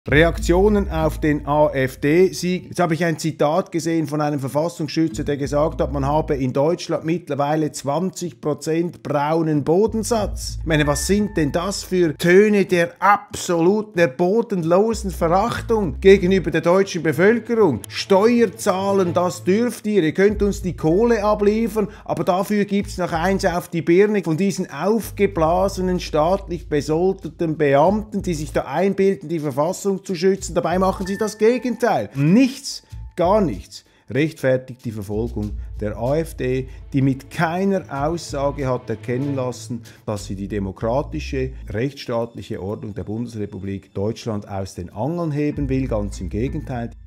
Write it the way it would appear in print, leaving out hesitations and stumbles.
Reaktionen auf den AfD-Sieg. Jetzt habe ich ein Zitat gesehen von einem Verfassungsschützer, der gesagt hat, man habe in Deutschland mittlerweile 20% braunen Bodensatz. Ich meine, was sind denn das für Töne der absoluten, der bodenlosen Verachtung gegenüber der deutschen Bevölkerung? Steuerzahlen, das dürft ihr könnt uns die Kohle abliefern, aber dafür gibt es noch eins auf die Birne von diesen aufgeblasenen, staatlich besolteten Beamten, die sich da einbilden, die Verfassung zu schützen. Dabei machen sie das Gegenteil. Nichts, gar nichts rechtfertigt die Verfolgung der AfD, die mit keiner Aussage hat erkennen lassen, dass sie die demokratische, rechtsstaatliche Ordnung der Bundesrepublik Deutschland aus den Angeln heben will. Ganz im Gegenteil.